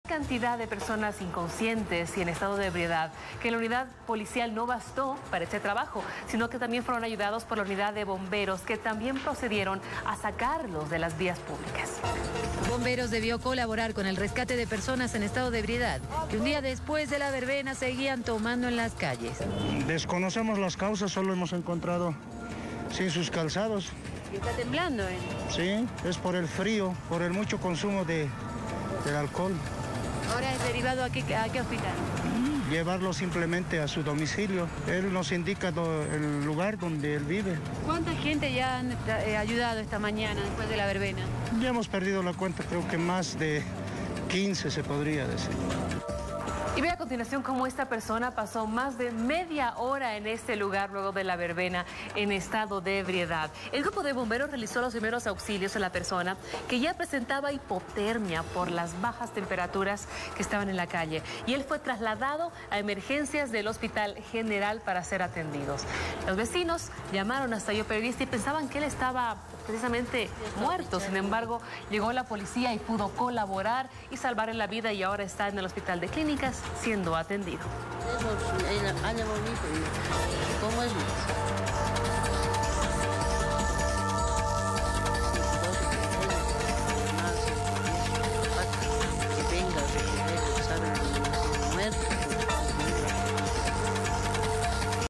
Cantidad de personas inconscientes y en estado de ebriedad, que la unidad policial no bastó para este trabajo, sino que también fueron ayudados por la unidad de bomberos, que también procedieron a sacarlos de las vías públicas. Bomberos debió colaborar con el rescate de personas en estado de ebriedad, que un día después de la verbena seguían tomando en las calles. Desconocemos las causas, solo hemos encontrado sin sus calzados. ¿Y está temblando, eh? Sí, es por el frío, por el mucho consumo del alcohol. Ahora es derivado a qué hospital. Llevarlo simplemente a su domicilio. Él nos indica el lugar donde él vive. ¿Cuánta gente ya han ayudado esta mañana después de la verbena? Ya hemos perdido la cuenta, creo que más de 15 se podría decir. Y ve a continuación cómo esta persona pasó más de media hora en este lugar luego de la verbena en estado de ebriedad. El grupo de bomberos realizó los primeros auxilios a la persona que ya presentaba hipotermia por las bajas temperaturas que estaban en la calle. Y él fue trasladado a emergencias del Hospital General para ser atendidos. Los vecinos llamaron hasta Yo Periodista y pensaban que él estaba precisamente muerto. Sin embargo, llegó la policía y pudo colaborar y salvarle la vida y ahora está en el Hospital de Clínicas siendo atendido. ¿Cómo es?